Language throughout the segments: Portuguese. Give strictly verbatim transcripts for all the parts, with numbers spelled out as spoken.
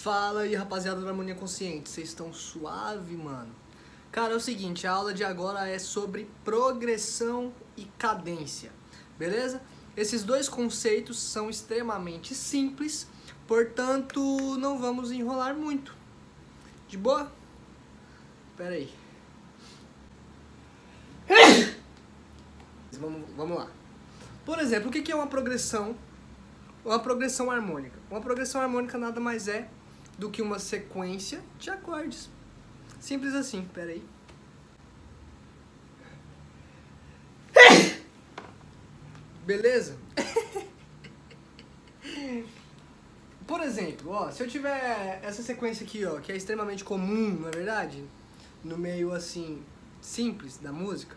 Fala aí, rapaziada do Harmonia Consciente, vocês estão suave, mano? Cara, é o seguinte, a aula de agora é sobre progressão e cadência, beleza? Esses dois conceitos são extremamente simples, portanto, não vamos enrolar muito. De boa? Pera aí. Vamos, vamos lá. Por exemplo, o que é uma progressão? Uma progressão harmônica. Uma progressão harmônica nada mais é do que uma sequência de acordes. Simples assim, pera aí. Beleza? Por exemplo, ó, se eu tiver essa sequência aqui, ó, que é extremamente comum, não é verdade? No meio, assim, simples da música.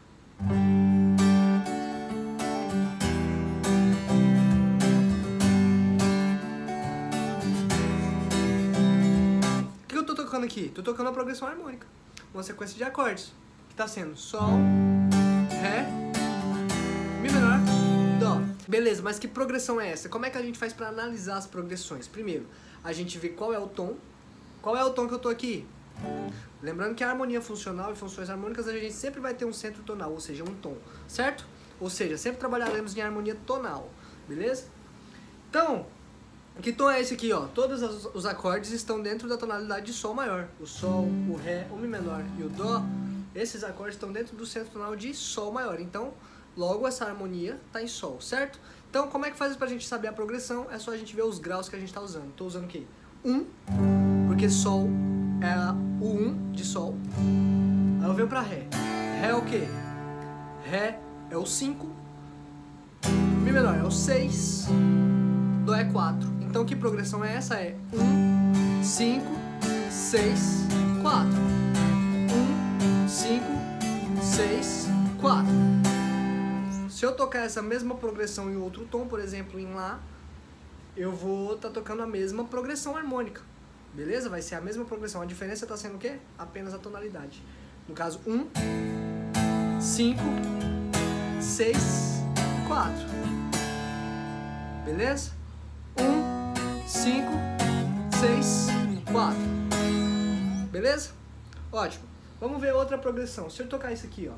O que eu tô tocando aqui? Tô tocando uma progressão harmônica. Uma sequência de acordes. Que tá sendo Sol, Ré, Mi menor, Dó. Beleza, mas que progressão é essa? Como é que a gente faz pra analisar as progressões? Primeiro, a gente vê qual é o tom. Qual é o tom que eu tô aqui? Lembrando que a harmonia funcional e funções harmônicas a gente sempre vai ter um centro tonal, ou seja, um tom, certo? Ou seja, sempre trabalharemos em harmonia tonal, beleza? Então, que tom é esse aqui, ó? Todos os acordes estão dentro da tonalidade de Sol maior. O Sol, o Ré, o Mi menor e o Dó, esses acordes estão dentro do centro tonal de Sol maior. Então, logo essa harmonia tá em Sol, certo? Então, como é que faz pra gente saber a progressão? É só a gente ver os graus que a gente tá usando. Tô usando o quê? um, porque Sol é o um de Sol. Aí eu venho pra Ré. Ré é o quê? Ré é o cinco. Mi menor é o seis. Dó é quatro. Então que progressão é essa? É um, cinco, seis, quatro. um, cinco, seis, quatro. Se eu tocar essa mesma progressão em outro tom, por exemplo, em Lá, eu vou estar tá tocando a mesma progressão harmônica. Beleza? Vai ser a mesma progressão. A diferença está sendo o quê? Apenas a tonalidade. No caso, um, cinco, seis, quatro. Beleza? um, cinco, seis, quatro. Beleza? Ótimo. Vamos ver outra progressão. Se eu tocar isso aqui, ó.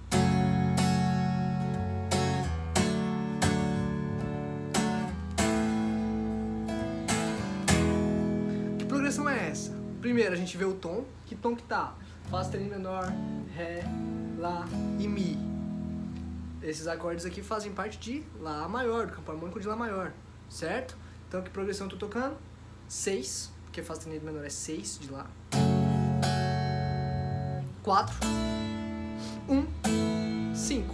É essa. Primeiro a gente vê o tom, que tom que tá? Fá sustenido menor, Ré, Lá e Mi. Esses acordes aqui fazem parte de Lá maior, do campo harmônico de Lá maior, certo? Então que progressão eu tô tocando? seis, porque Fá sustenido menor é seis de Lá. quatro, um, cinco.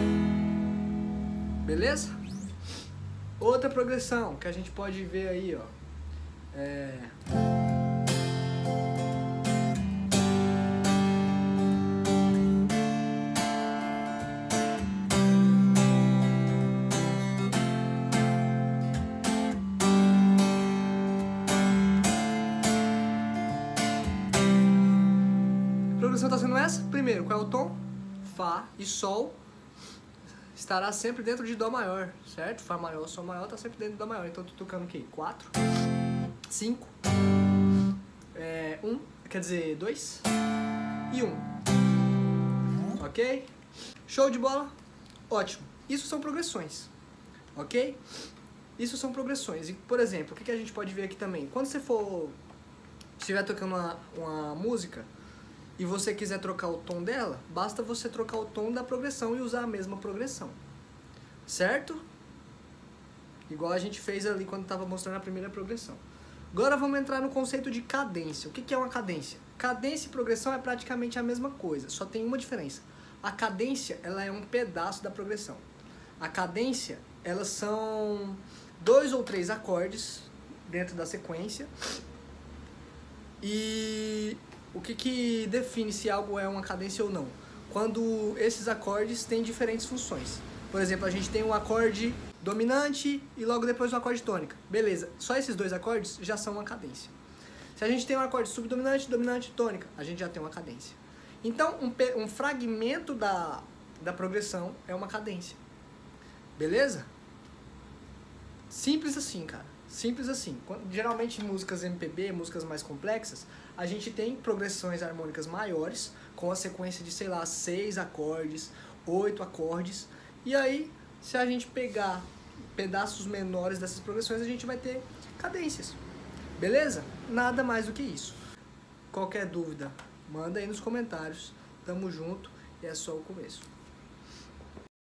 Beleza? Outra progressão que a gente pode ver aí, ó. É... A progressão está sendo essa? Primeiro, qual é o tom? Fá e Sol estará sempre dentro de Dó maior, certo? Fá maior, Sol maior está sempre dentro de Dó maior. Então, eu tô tocando o quê? quatro, cinco, é, um, quer dizer, dois e um. Ok? Show de bola? Ótimo. Isso são progressões. Ok? Isso são progressões. E, por exemplo, o que a gente pode ver aqui também? Quando você for estiver tocando uma, uma música e você quiser trocar o tom dela, basta você trocar o tom da progressão e usar a mesma progressão. Certo? Igual a gente fez ali quando estava mostrando a primeira progressão. Agora vamos entrar no conceito de cadência. O que é uma cadência? Cadência e progressão é praticamente a mesma coisa, só tem uma diferença. A cadência, ela é um pedaço da progressão. A cadência, elas são dois ou três acordes dentro da sequência. E o que, que define se algo é uma cadência ou não? Quando esses acordes têm diferentes funções. Por exemplo, a gente tem um acorde dominante e logo depois um acorde tônica. Beleza, só esses dois acordes já são uma cadência. Se a gente tem um acorde subdominante, dominante e tônica, a gente já tem uma cadência. Então, um, um fragmento da, da progressão é uma cadência. Beleza? Simples assim, cara. Simples assim. Geralmente em músicas M P B, músicas mais complexas, a gente tem progressões harmônicas maiores, com a sequência de, sei lá, seis acordes, oito acordes. E aí, se a gente pegar pedaços menores dessas progressões, a gente vai ter cadências. Beleza? Nada mais do que isso. Qualquer dúvida, manda aí nos comentários. Tamo junto e é só o começo.